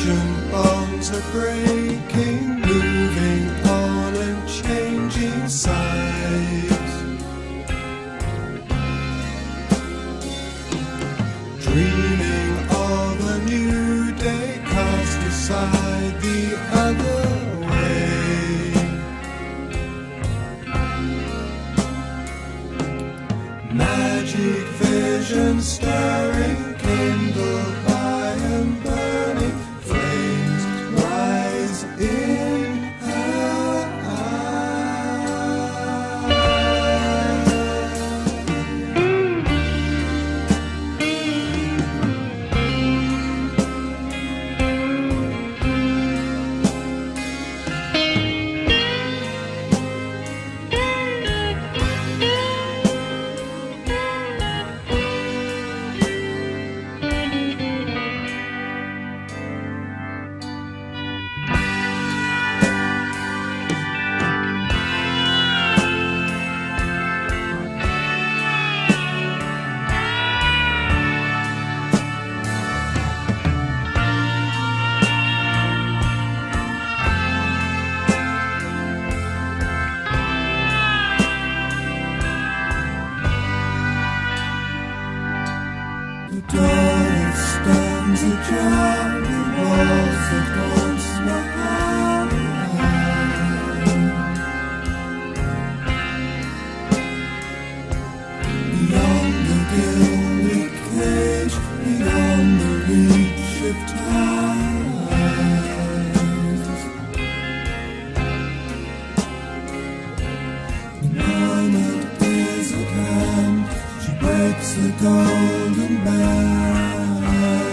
Ancient bonds are breaking, moving on and changing sides. Dreaming of a new day, cast aside the other way. Magic vision stirring, kindled by and burning, flames rise in her door that stands ajar, the walls that once were beyond the gilded cage, beyond the reach of ties. The moment is at hand, she breaks the golden band.